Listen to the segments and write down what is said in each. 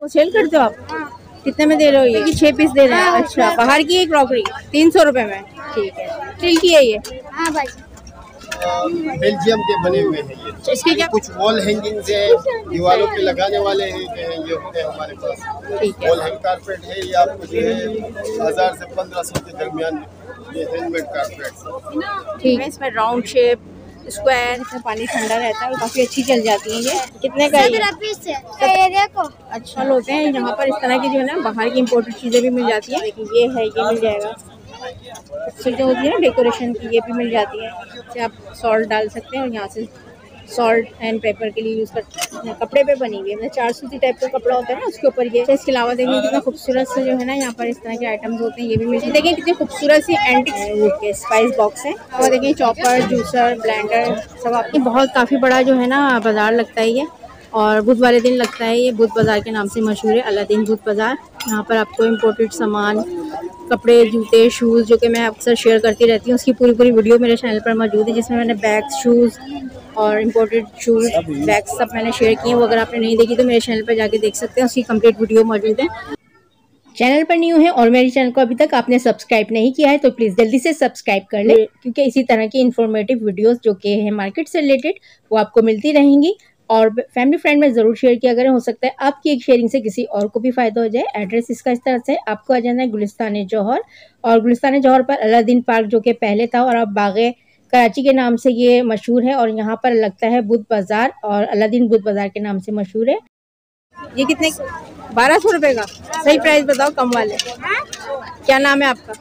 वो सेल करते हो आप? कितने में दे रहे हो ये? 6 पीस दे रहे हैं। अच्छा, बाहर की है क्रॉकरी 300 रुपए में। ठीक है, स्टील की है ये? हाँ भाई, बेल्जियम के बने हुए हैं ये। इसके क्या कुछ वॉल हैंगिंग्स हैं, दीवारों पे लगाने वाले हैं, ये होते हैं हमारे पास। वॉल हैंग कारपेट है, ये आपको जो है 1000 से 1500 के दरमियान ये हैंडमेड कारपेट। ठीक है, इसमें राउंड शेप स्क्वायर, इसमें पानी ठंडा रहता है और काफी अच्छी चल जाती है। ये कितने का है ये? देखो अच्छा होते हैं यहाँ पर। इस तरह की जो है ना बाहर की इम्पोर्टेड चीजें भी मिल जाती है। ये है, ये मिल जाएगा। इससे जो होती है ना डेकोरेशन की, ये भी मिल जाती है। इससे आप सॉल्ट डाल सकते हैं और यहाँ से सॉल्ट एंड पेपर के लिए यूज़ करते हैं। कपड़े पे बनी हुई है, मतलब 4 सूती टाइप का कपड़ा होता है ना, उसके ऊपर ये। इसके अलावा देखिए कितना खूबसूरत से जो है ना यहाँ पर इस तरह के आइटम्स होते हैं, ये भी मिलते हैं। देखिए कितनी खूबसूरत सी एंटिक वुड के स्पाइस बॉक्स है। और देखिए चॉपर, जूसर, ब्लेंडर सब आपके। बहुत काफ़ी बड़ा जो है ना बाजार लगता है ये, और बुध वाले दिन लगता है ये। बुध बाज़ार के नाम से मशहूर है, अलादीन बुध बाज़ार। यहाँ पर आपको इम्पोर्टेड सामान, कपड़े, जूते, शूज़, जो कि मैं अक्सर शेयर करती रहती हूँ, उसकी पूरी वीडियो मेरे चैनल पर मौजूद है, जिसमें मैंने बैग्स, शूज़ और इम्पोर्टेड शूज़, बैग्स सब मैंने शेयर किए हैं। वो अगर आपने नहीं देखी तो मेरे चैनल पर जाके देख सकते हैं, उसकी कंप्लीट वीडियो मौजूद है। चैनल पर न्यू है और मेरे चैनल को अभी तक आपने सब्सक्राइब नहीं किया है तो प्लीज़ जल्दी से सब्सक्राइब कर ले, क्योंकि इसी तरह की इन्फॉर्मेटिव वीडियोस जो कि है मार्केट से रिलेटेड वो आपको मिलती रहेंगी। और फैमिली फ्रेंड में ज़रूर शेयर किया करें, हो सकता है आपकी एक शेयरिंग से किसी और को भी फ़ायदा हो जाए। एड्रेस इसका इस तरह से, आपको आ जाना है गुलिस्तान जौहर, और गुलिस्तान जौहर पर अलादीन पार्क जो कि पहले था और अब बागे कराची के नाम से ये मशहूर है, और यहाँ पर लगता है बुध बाज़ार और अलादीन बुध बाज़ार के नाम से मशहूर है। ये कितने? 1200 रुपये का। सही प्राइस बताओ, कम वाले। क्या नाम है आपका?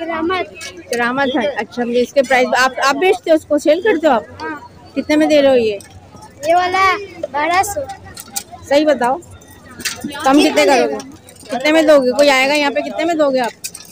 करामत है। अच्छा, मुझे इसके प्राइस आप बेचते हो, उसको सेल करते हो आप? कितने में दे रहे हो ये वाला? 1200। सही बताओ, कम कितने करोगे? कितने में दोगे? कोई आएगा यहाँ पे, कितने में दोगे आप?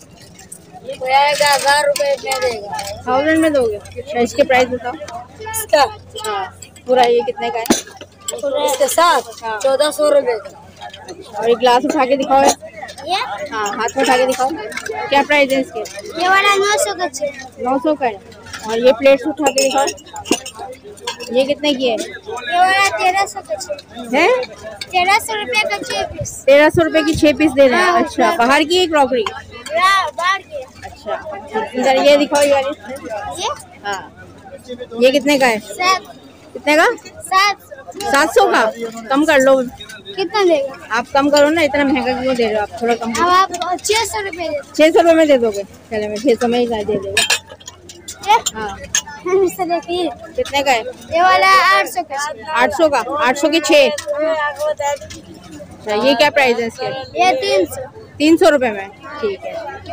1000 रुपए में देगा। 1000 में दोगे? अच्छा, इसके प्राइस बताओ। इसका हाँ, पूरा ये कितने का है? इसके साथ 1400 रुपए का। और एक ग्लास उठा के दिखाओ। ये? हाँ, हाथ में उठा के दिखाओ। क्या प्राइस है इसके? ये वाला 900 का 900 का है। और ये प्लेट्स उठा के दिखाओ, ये कितने की है? ये वाला 1300 का है। 1300 रुपए का 6 पीस। 1300 रुपए की 6 पीस दे रहे हैं। अच्छा, बाहर की है क्रॉकरी? बाहर की। अच्छा, इधर ये दिखाओ, ये वाली। ये? हाँ, ये कितने का है? 7। कितने का? 700 का। कम कर लो। कितना देगा? आप कम करो ना, इतना महंगा क्यों दे रहे हो आप? थोड़ा कम करो। अब आप 600 रुपए दे। 600 रुपए में दे दोगे? चले, मैं 600 में ही दे देगा। हाँ, कितने का है? ये वाला 800 का। 800 का? 800 की 6। अच्छा, ये क्या प्राइस है इसके? ये 300। 300 रुपए में। ठीक है।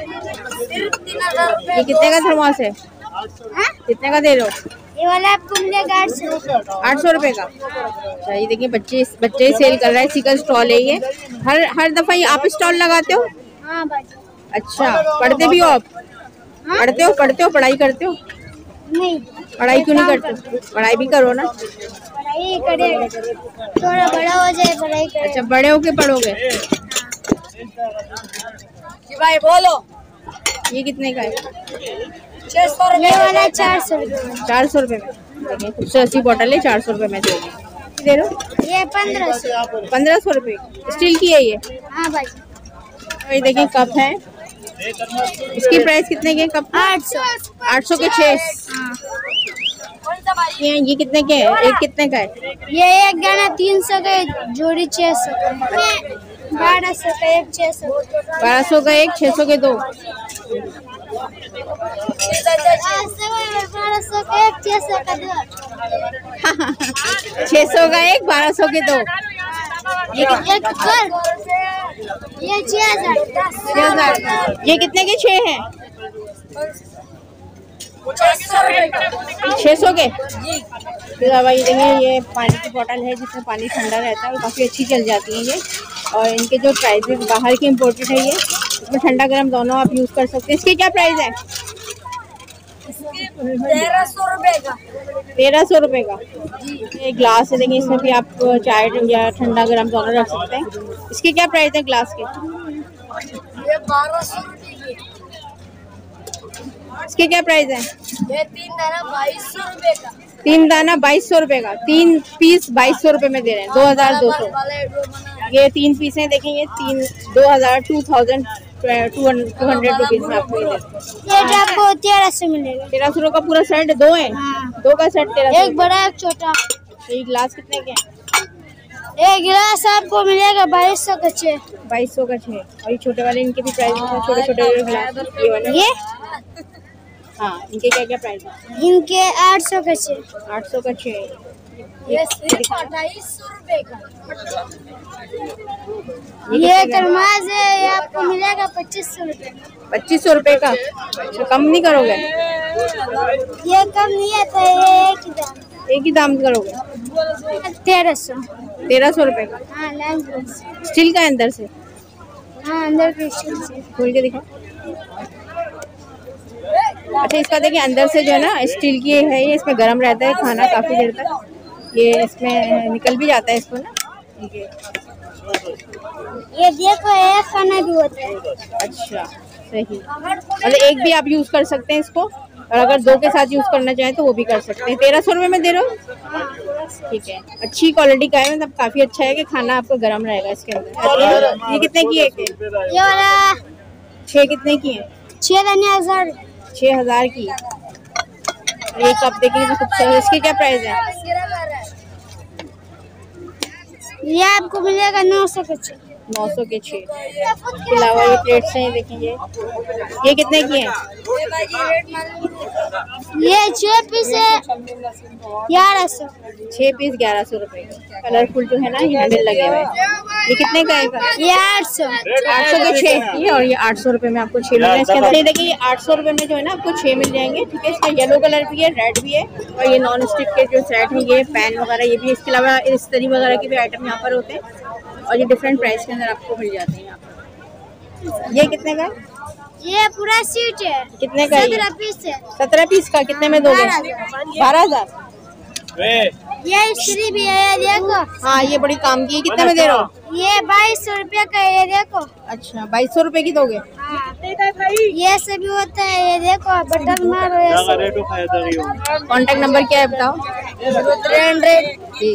ये कितने का थर्मोस है? कितने का दे रहे हो? ये वाला आपको मिलेगा 800। 800 रुपए का। अच्छा, ये देखिए बच्चे सेल कर रहे हैं, इसी का स्टॉल है ये। हर दफा ये आप स्टॉल लगाते हो? हाँ भाई। अच्छा, पढ़ते भी हो आप? पढ़ते हो, पढ़ाई करते हो? नहीं। पढ़ाई क्यों नहीं करते? पढ़ाई भी करो ना। पढ़ाई करेगा, थोड़ा बड़ा हो जाए पढ़ाई करेगा। अच्छा, बड़े होके पढ़ोगे? भाई बोलो। ये कितने का है? 600 रुपए। ये वाला 400 रुपए। 400 रुपए में। देखिए खूबसूरत सी बोतल है, 400 रुपए में दे रहे हो। ये 1500। 1500 रुपए। स्टील की है ये? हाँ भाई। ये देखिए कप है, इसकी प्राइस कितने के? कप 800। 800 के 6। ये कितने के है? एक कितने का है? ये एक गाना 300 का, जोड़ी 600 का। 1200 का एक, 600। 1200 का एक, 600 के 2। 1200 का एक, 600 का 2। 600 का एक, 1200 के 2। ये 6000। ये कितने के 6 हैं? 600 के। फिर अब ये देखिए, ये पानी की बोतल है जिसमें पानी ठंडा रहता है और काफ़ी अच्छी चल जाती है ये। और इनके जो प्राइसेस बाहर की इम्पोर्टेड है ये, इसमें ठंडा गर्म दोनों आप यूज़ कर सकते हैं। इसकी क्या प्राइस है? 1300 रुपए का। 1300 रुपए का। ये ग्लास है, देखिए इसमें भी आप चाय या ठंडा गर्म दोनों रख सकते हैं। इसकी क्या प्राइस है ग्लास के? ये 1200 रुपए की। इसकी क्या प्राइस है? ये 3 दाना 2200 रुपए का। 3 दाना 2200 रुपए का। 3 पीस 2200 रुपए में दे रहे हैं। 2200। ये 3 पीस हैं, देखें ये 2,200 रुपीज में आपको ये आपको 1300 मिलेगा। 1300 का पूरा सेट, 2 है। हाँ। 2 का सेट 1300। एक बड़ा एक छोटा। ये गिलास कितने के हैं? एक गिलास आपको मिलेगा 2200 का 6। 2200 का 6। और ये छोटे वाले इनके भी प्राइस हैं, छोटे छोटे गिलास ये वाले। ये हाँ, इनके क्या क्या प्राइस है? इनके 800 का 6। 800 का 6। ये सिर्फ 2800 रुपए का। ये तरमाज है, ये आपको मिलेगा 2500 रुपए। 2500 रुपए का। अच्छा, कम नहीं करोगे? ये कम नहीं है, तो ये एक ही दाम करोगे? 1300 रुपए का। हाँ, स्टील का अंदर से? हाँ, अंदर के स्टील से। खोल के दिखाओ। अच्छा, इसका देखिए अंदर से जो है ना स्टील की है, ये इसमें गर्म रहता है खाना काफी देर तक। ये इसमें निकल भी जाता है इसको ना। ये देखो, एक खाना भी होता है। अच्छा, सही। मतलब एक भी आप यूज कर सकते हैं इसको, और अगर 2 के साथ यूज करना चाहें तो वो भी कर सकते हैं। 1300 रुपये में दे रहे हो? ठीक है, अच्छी क्वालिटी का है, मतलब काफी अच्छा है कि खाना आपको गर्म रहेगा इसके अंदर। ये कितने की है? ये वाला 6 कितने की है? 6000। 6000 की। एक कप देखिए तो खूबसूरत। इसकी क्या प्राइस है? ये आपको मिलेगा 900 का 6। 900 के 6। इसके अलावा ये प्लेट्स हैं, देखेंगे ये कितने की हैं? ये 6 पीस है 1100। 6 पीस 1100 रुपए के। कलरफुल जो है ना, ये हैंडल लगे हुए हैं। ये कितने का है? ये 800। 800 के 6 और ये 800 रुपए में आपको 6 मिल रहे हैं। इसके अंदर ये देखिए, ये 800 रुपए में जो है ना आपको 6 मिल जाएंगे। ठीक है, इसमें येलो कलर भी है, रेड भी है, और ये नॉन स्टिक के जो सेट है, ये पैन वगैरह ये भी। इसके अलावा इस्तरी वगैरह के भी आइटम यहाँ पर होते हैं, और ये डिफरेंट प्राइस के अंदर आपको मिल जाते हैं यहाँ पर। ये कितने का है? ये पूरा सीट है। कितने का है? 17 पीस है। 17 पीस का कितने में दोगे? 12,000। ये इस्त्री भी है, ये देखो। हाँ, ये बड़ी काम की। कितने में दे रहे हो? ये 2200 रुपये का है, ये देखो। अच्छा, 2200 रुपए की दोगे? हाँ। ये सभी होता है, ये देखो बटन मारो। कॉन्टेक्ट नंबर क्या है बताओ? 300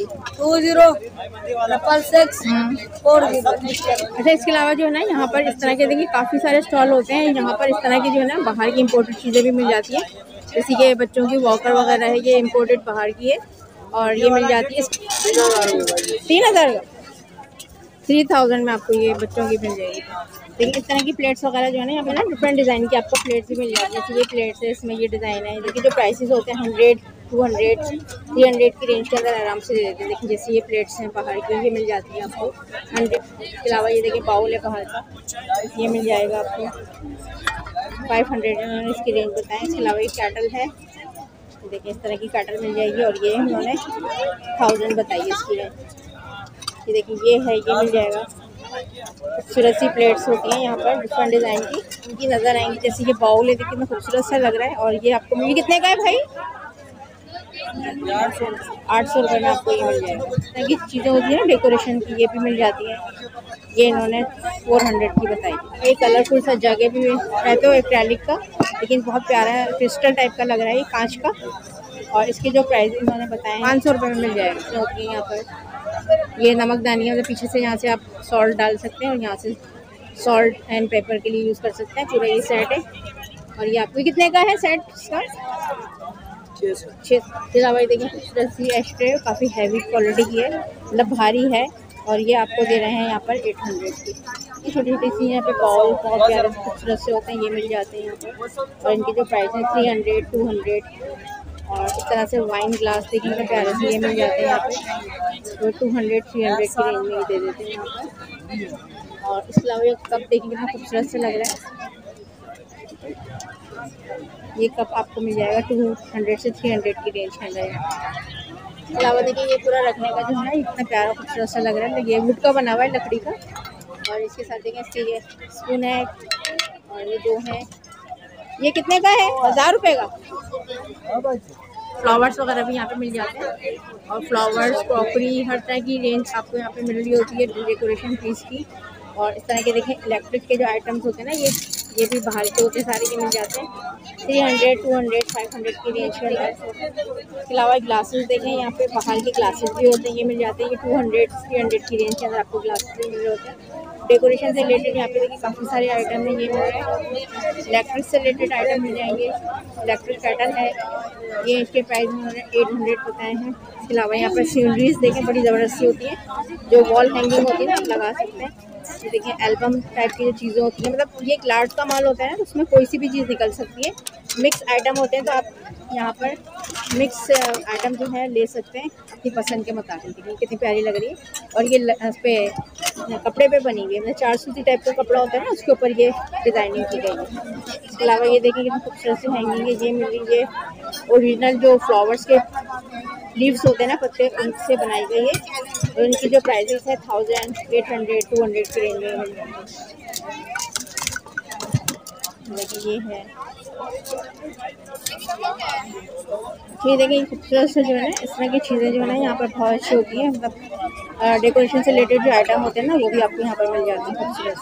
20 अच्छा, इसके अलावा जो है ना यहाँ पर इस तरह के देखिए काफ़ी सारे स्टॉल होते हैं। यहाँ पर इस तरह की जो है ना बाहर की इम्पोर्टेड चीज़ें भी मिल जाती हैं, जैसे कि बच्चों की वॉकर वगैरह है, ये इम्पोर्टेड बाहर की है, और ये मिल जाती है 3000 का। 3000 में आपको ये बच्चों की मिल जाएगी। देखिए इस तरह की प्लेट्स वगैरह जो है ना यहाँ पे ना डिफरेंट डिज़ाइन की आपको प्लेट्स भी मिल जाती है। जैसे ये प्लेट्स है, इसमें ये डिज़ाइन है। देखिए जो प्राइसेस होते हैं 100, 200, 300 की रेंज के अंदर आराम से दे देते हैं। देखिए जैसे ये प्लेट्स हैं बाहर की, ये मिल जाती है आपको 100। इसके अलावा ये देखिए बाउल है बाहर का, ये मिल जाएगा आपको 500 उन्होंने इसकी रेंज बताएं। इसके अलावा ये कैटल है, देखिए इस तरह की कैटल मिल जाएगी, और ये उन्होंने 1000 बताई इसकी रेंज। ये देखिए ये है, ये मिल जाएगा। खूबसूरत सी प्लेट्स होती हैं यहाँ पर डिफरेंट डिज़ाइन की, इनकी नज़र आएंगी। जैसे ये बाउल है, देखिए कितना खूबसूरत सा लग रहा है, और ये आपको मिल कितने का है भाई? 800 रुपये में आपको ये मिल जाएगा। इस तरह की चीज़ें होती हैं ना डेकोरेशन की, ये भी मिल जाती है। ये इन्होंने 400 की बताई। ये कलरफुल सा जगह भी रहते हो एक्रेलिक का, लेकिन बहुत प्यारा है, क्रिस्टल टाइप का लग रहा है, ये कांच का। और इसके जो प्राइस इन्होंने बताए 500 रुपये में मिल जाएगा। जो होती है यहाँ पर ये नमकदानी है, मतलब पीछे से यहाँ से आप सॉल्ट डाल सकते हैं, और यहाँ से सॉल्ट एंड पेपर के लिए यूज़ कर सकते हैं। पूरा ये सेट है, और ये आपको कितने का है सेट इसका? 600। इसके अलावा ये देखिए खूबसूरत सी एस्ट्रे, काफ़ी हैवी क्वालिटी की है, मतलब भारी है, और ये आपको दे रहे हैं यहाँ पर 800 की। ये छोटी छोटी सी यहाँ पे बाउल बहुत प्यारे खूबसूरत से होते हैं, ये मिल जाते हैं यहाँ पर, और इनके जो प्राइस हैं 300, 200। और इस तरह से वाइन ग्लास देखने में प्यारे से ये मिल जाते हैं यहाँ पे, तो 200, 300 की रेंज में ही दे देते हैं यहाँ पर। और इसके अलावा ये कप देखिए कितना खूबसूरत से लग रहा है। ये कप आपको मिल जाएगा 200 से 300 की रेंज के अंदर। इसके अलावा देखिए ये पूरा रखने का जो है ना इतना प्यारा खूबसूरत सा लग रहा है, ये वुड का बना हुआ है, लकड़ी का। और इसके साथ देखिए इसके ये स्पून है, और ये जो है ये कितने का है? 1000 रुपये का। फ्लावर्स वगैरह भी यहाँ पे मिल जाते हैं, और फ्लावर्स, क्रॉकरी, हर तरह की रेंज आपको यहाँ पे मिल रही होती है डेकोरेशन पीस की। और इस तरह के देखें इलेक्ट्रिक के जो आइटम्स होते हैं ना, ये ये भी बाहर के होते हैं सारे, ये मिल जाते हैं 300, 200, 500 की रेंज के अंदर। इसके अलावा ग्लासेस देखें, यहाँ पे बाहर के ग्लासेस भी होते हैं, ये मिल जाते हैं। ये 200, 300 की रेंज के अंदर आपको ग्लासेस भी मिल रहे होते हैं। डेकोरेशन से रिलेटेड यहाँ पे देखिए काफ़ी सारे आइटम हैं, ये मिल रहे हैं। इलेक्ट्रिक से रिलेटेड आइटम मिल जाएंगे, इलेक्ट्रिक पैटर्न है, ये इसके प्राइस में 800 बताए हैं। इसके अलावा यहाँ पर सीनरीज देखें, बड़ी ज़बरदस्ती होती है, जो वॉल हैंगिंग होती है ना, आप लगा सकते हैं। ये देखें एल्बम टाइप की जो चीज़ें होती हैं, मतलब ये एक लार्ज का माल होता है ना, उसमें कोई सी भी चीज़ निकल सकती है। मिक्स आइटम होते हैं, तो आप यहाँ पर मिक्स आइटम जो है ले सकते हैं अपनी पसंद के मुताबिक। देखिए कितनी प्यारी लग रही है, और ये इस पे कपड़े पे बनी हुई है, मतलब 4 सूती टाइप का कपड़ा होता है ना, उसके ऊपर ये डिज़ाइनिंग की गई है। इसके अलावा ये देखिए कितनी खूबसूरत सी हैंगिंग है, ये मिल रही है ओरिजिनल जो फ्लावर्स के लीव्स होते हैं ना, पत्ते, उनसे बनाई गई है। और इनकी जो प्राइसेस है 1000, 800, 200 की रेंज में मिल जाएंगे। देखिए ये है, ये देखिए खूबसूरत से जो है ना, इस तरह की चीज़ें जो है ना यहाँ पर बहुत अच्छी होती हैं। मतलब डेकोरेशन से रिलेटेड जो आइटम होते हैं ना, वो भी आपको यहाँ पर मिल जाते हैं खूबसूरत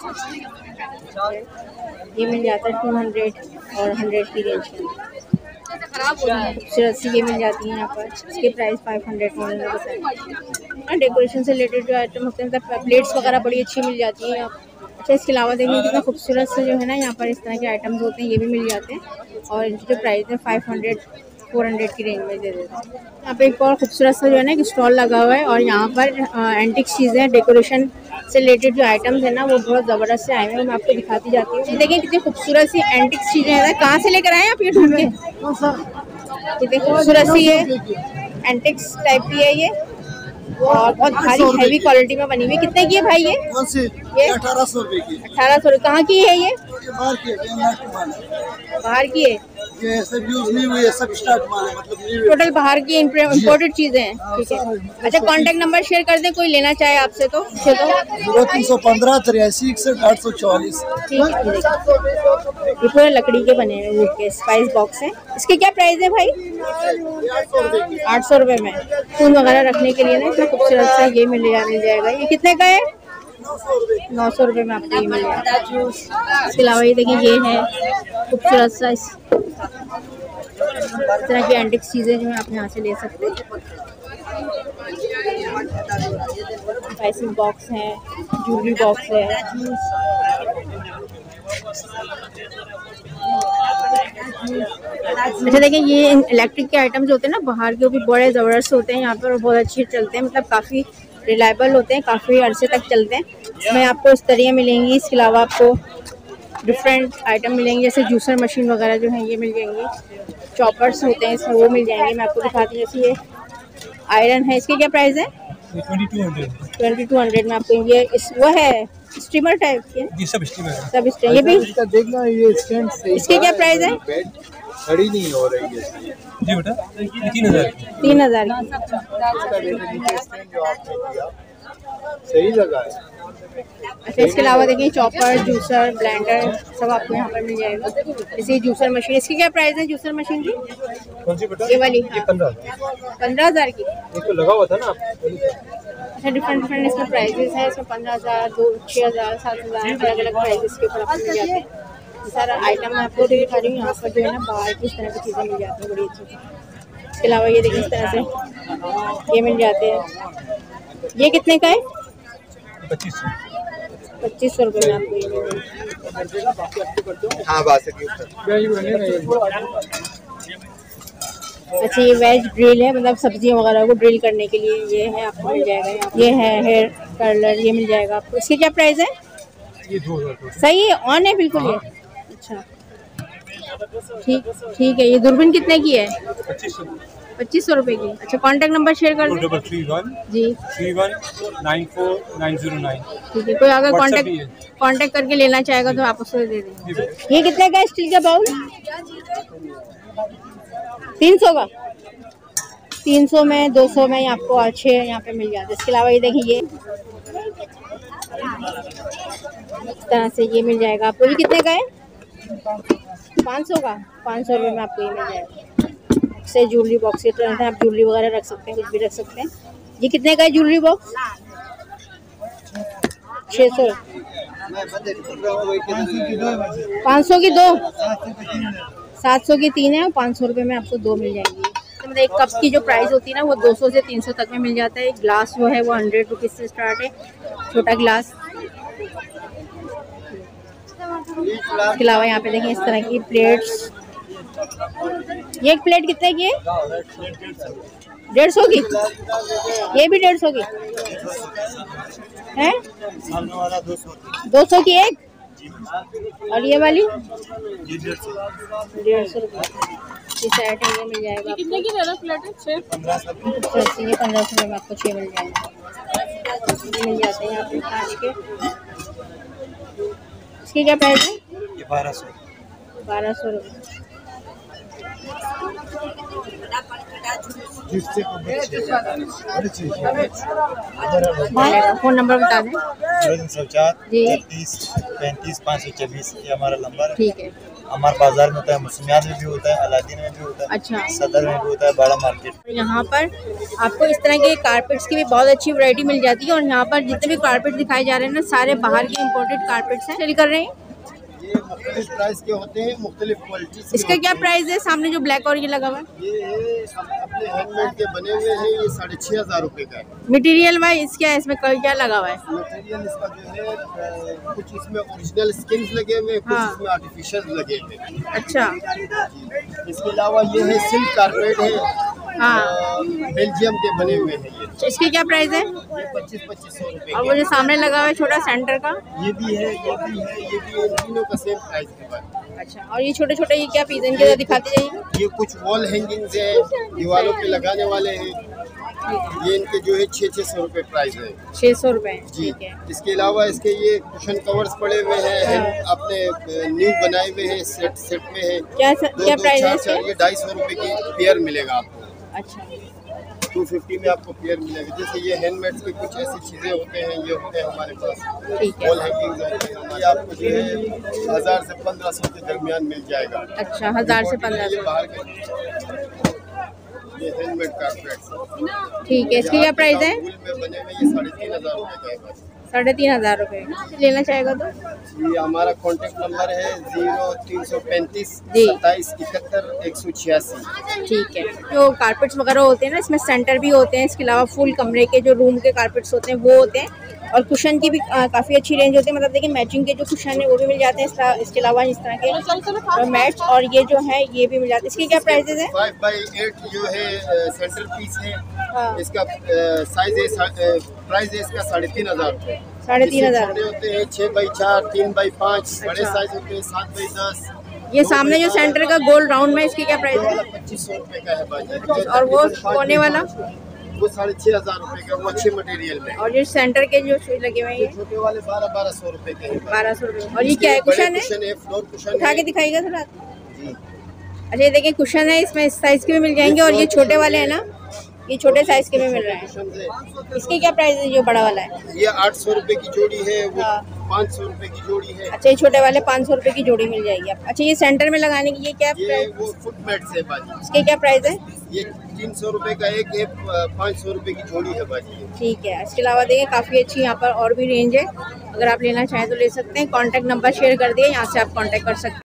से। ये मिल जाता है 200 और 100 की रेंज में। खूबसूरत सी ये मिल जाती है यहाँ पर, इसके प्राइस 500 बताए। डेकोरेशन से रिलेटेड जो आइटम होते हैं, मतलब प्लेट्स वगैरह बड़ी अच्छी मिल जाती है। अच्छा, इसके अलावा देखिए कितना खूबसूरत से जो है ना, यहाँ पर इस तरह के आइटम्स होते हैं, ये भी मिल जाते हैं। और इनकी जो प्राइस है 500, 400 की रेंज में दे देते हैं। यहाँ पे एक और खूबसूरत सा जो है ना एक स्टॉल लगा हुआ है, और यहाँ पर एंटिक चीज़ें, डेकोरेशन से रिलेटेड जो आइटम्स है ना, वो बहुत ज़बरदस्त से आए हैं, मैं आपको दिखाती जाती हूँ। देखिए कितनी खूबसूरत सी एंटिक चीज़ें हैं, कहाँ से लेकर आए आप ये ढूंढ के? कितनी खूबसूरत सी ये एंटिक्स टाइप की है ये, और बहुत भारी हैवी क्वालिटी में बनी हुई। कितने की है भाई ये? ये 1800 रुपये की। 1800। कहाँ की है ये? बाहर की है, बाहर की है, ये सब यूज नहीं हुई है, सब स्टार्ट माल है, मतलब टोटल बाहर की इम्पोर्टेड चीजें हैं। ठीक है, अच्छा कांटेक्ट नंबर शेयर कर दें, कोई लेना चाहे आपसे तो। 0315 83 61 844। ठीक है, ये पूरे लकड़ी के बने हुए वुड के स्पाइस बॉक्स हैं। इसके क्या प्राइस है भाई? 800 रुपये में। फूल वगैरह रखने के लिए ना इतना खूबसूरत सा ये मिल जाएगा। ये कितने का है? 900 रुपये में आपको ये मिल जाएगा। इसके अलावा ये देखिए ये है खूबसूरत सा, इस तरह की एंटिक चीज़ें जो है आप यहाँ से ले सकते हैं। स्पाइसिंग बॉक्स है, ज्वेलरी बॉक्स है। अच्छा देखिए ये इलेक्ट्रिक के आइटम्स होते हैं ना बाहर के, वो भी बड़े ज़बरदस्त होते हैं यहाँ पर, और बहुत अच्छे चलते हैं, मतलब काफ़ी रिलायबल होते हैं, काफ़ी अरसे तक चलते हैं। इसमें आपको इस तरह मिलेंगी। इसके अलावा आपको डिफरेंट आइटम मिलेंगे, जैसे जूसर मशीन वगैरह जो है ये मिल जाएंगी। चॉपर्स होते हैं इसमें, वो मिल जाएंगे। मैं आपको दिखाती हूँ, जैसे ये आयरन है, इसके क्या प्राइस है? 2200 में आपको ये वो है स्टीमर टाइप की, सब स्टीमर। ये भी देखना, ये स्टैंड से इसके क्या प्राइस है? खड़ी नहीं हो रही है जी बेटा, 3000 सही लगा है। अच्छा, इसके अलावा देखिए चॉपर, जूसर, ब्लेंडर सब आपको यहाँ पर मिल जाएगा। जैसे जूसर मशीन, इसकी क्या प्राइस है जूसर मशीन की? कौन सी बेटा? ये वाली 15,000 की। तो लगा हुआ था ना आप। अच्छा, डिफरेंट इसमें प्राइजेस है। इसमें 15,000, 6,000, 7,000 अलग अलग प्राइजेस के ऊपर आपको मिल जाते हैं। सारा आइटम मैं आपको दिखा रही हूँ। यहाँ पर जो है ना बाहर की इस तरह की चीज़ें मिल जाती हैं बड़ी अच्छी। इसके अलावा ये देखिए इस तरह से ये मिल जाते हैं। ये कितने का है? 2500 रुपये में आपको ये मिल जाएगा। हाँ बात अच्छा, ये वेज ड्रिल है, मतलब सब्जियां वगैरह को ड्रिल करने के लिए ये है, आपको मिल जाएगा। ये है हेयर कर्लर, ये मिल जाएगा आपको। इसकी क्या प्राइस है? ये 2000 सही है, ऑन है बिल्कुल ये। अच्छा ठीक है। ये दूरबीन कितने की है? 2500 रुपये की। अच्छा, कांटेक्ट नंबर शेयर कर दें। 3331 जी 3194 ठीक है। कोई अगर कांटेक्ट करके लेना चाहेगा तो आप उसको दे देंगे। ये कितने का स्टील का बाउल? 300 का। 300 में, 200 में आपको अच्छे यहाँ पे मिल जाते हैं। इसके अलावा ये देखिए ये इस तरह से ये मिल जाएगा आपको। ये कितने का है? 500 का। 500 रुपये में आपको ये मिल जाएगा। से ज्वेलरी बॉक्स की तरह है, आप ज्वेलरी वगैरह रख सकते हैं, कुछ भी रख सकते हैं। ये कितने का है ज्वेलरी बॉक्स? 600। 500 की 2, 700 की 3 है और 500 रुपये में आपको 2 मिल जाएंगी। तो मतलब एक कप की जो प्राइस होती है ना वो 200 से 300 तक में मिल जाता है। एक ग्लास जो है वो 100 रुपीज़ से स्टार्ट है, छोटा ग्लास। इसके अलावा यहाँ पे देखें इस तरह की प्लेट्स। ये एक प्लेट कितने की है? 150 की। ये भी 150 की है? 200 की एक। और ये वाली 150 रुपये की सेट है, ये मिल जाएगा। कितने की प्लेट है? 6 1500। ये 1500 में आपको 6 मिल जाएंगे। ये मिल जाते हैं यहाँ पे कांच के। इसकी क्या प्राइस है? ये 1200 रुपये। फोन नंबर बता दें। 33 35 524 ये हमारा नंबर है। ठीक है। हमारे बाजार में होता है, मुस्लियात में भी होता है, अलादीन में भी होता है, अच्छा, सदर में भी होता है, बड़ा मार्केट। यहाँ पर आपको इस तरह के कारपेट्स की भी बहुत अच्छी वैरायटी मिल जाती है। और यहाँ पर जितने भी कारपेट दिखाए जा रहे हैं ना, सारे बाहर के इम्पोर्टेड कारपेट्स हैं। सेल कर रहे हैं। ये मुख्तलिफ प्राइस के होते हैं, मुख्तलिफ क्वालिटी। इसका क्या प्राइस है? सामने जो ब्लैक और ये लगा हुआ है, ये है अपने हैंडमेड के बने हुए हैं। ये 6500 रुपये का है। मटेरियल वाइज क्या है इसमें, क्या लगा हुआ है? मटेरियल इसका जो है कुछ इसमें ओरिजिनल स्किन्स लगे हुए, कुछ हाँ। इसमें आर्टिफिशियल लगे हुए। अच्छा, इसके अलावा ये है सिल्क कारपेट है, हाँ। बेल्जियम के बने हुए हैं। ये इसकी क्या प्राइस है? ये 2500 रुपये। और वो जो सामने लगा हुआ है छोटा सेंटर का, ये भी है, ये भी है, ये भी है। तीनों का सेम प्राइस है। अच्छा, और ये छोटे छोटे ये क्या पीस इनके दिखाते जाइए। ये कुछ वॉल हैंगिंग्स है, दीवारों पे लगाने वाले हैं। ये इनके जो है 600 रुपये प्राइस है। 600 रुपये। जी। ठीक है। इसके अलावा इसके ये कुशन कवर्स पड़े हुए हैं, अपने न्यू बनाए हुए हैं, सेट में है। क्या प्राइस है इसका? ये 250 रुपये की पेयर मिलेगा आपको। अच्छा, 250 में आपको पेयर मिलेगा। जैसे ये हैंडमेड्स की कुछ ऐसी चीज़ें होते हैं, ये होते हैं हमारे पास। ठीक है। वॉल हैंगिंग्स होते हैं, ये आपको जो है 1000 से 1500 के दरमियान मिल जाएगा। अच्छा, 1000 से 1500। ये बाहर के ये हैंडमेड कारपेट्स। ठीक है। इसकी क्या प्राइस है? वूल में बने हुए ये 3500 रुपये का है बस। 3500 रुपये। लेना चाहेगा तो ये हमारा कॉन्टेक्ट नंबर है 0335 जी। 27 71 186। ठीक है। जो कारपेट्स वगैरह होते हैं ना, इसमें सेंटर भी होते हैं। इसके अलावा फुल कमरे के जो रूम के कारपेट्स होते हैं वो होते हैं। और कुशन की भी काफ़ी अच्छी रेंज होती है। मतलब देखिए मैचिंग के जो कुशन है वो भी मिल जाते हैं। इसके अलावा इस तरह के मैट्स और ये जो है ये भी मिल जाते हैं। इसके क्या प्राइसेस है? 5x8 जो है सेंटर पीस है। हाँ। इसका साइज है, प्राइस है इसका 3500 रुपये। 3500 छोटे होते हैं 6x4, 3x5। बड़े अच्छा। साइज होते हैं 7x10। ये सामने जो सेंटर का गोल राउंड में, इसकी क्या प्राइस है? 2500 रुपये का है बाजी। और वो कोने वाला वो 6500 रुपये का, वो अच्छे मटेरियल में। और जो सेंटर के जो शूज लगे हुए हैं ये छोटे वाले 1200 रुपये के हैं। 1200 रुपये। और ये क्या है? कुशन है? फ्लोर कुशन उठा है। के दिखाइएगा थोड़ा। जी। अच्छा, ये देखिए कुशन है, इसमें इस साइज के भी मिल जाएंगे। और ये छोटे वाले हैं ना, ये छोटे साइज के भी मिल रहे हैं। कुशन है। इसकी क्या प्राइस है जो बड़ा वाला है? ये 800 रुपये की जोड़ी है, वो हाँ। 500 रुपये की जोड़ी है। अच्छा, ये छोटे वाले 500 रुपये की जोड़ी मिल जाएगी आप। अच्छा, ये सेंटर में लगाने की ये क्या ये प्राइस? वो फुट मैट्स है बाजी। इसके क्या प्राइस है? ये 300 रुपये का एक है, 500 रुपये की जोड़ी है बाजी। ठीक है। इसके अलावा देखिए काफ़ी अच्छी यहाँ पर और भी रेंज है। अगर आप लेना चाहें तो ले सकते हैं। कॉन्टैक्ट नंबर शेयर कर दिए, यहाँ से आप कॉन्टैक्ट कर सकते हैं।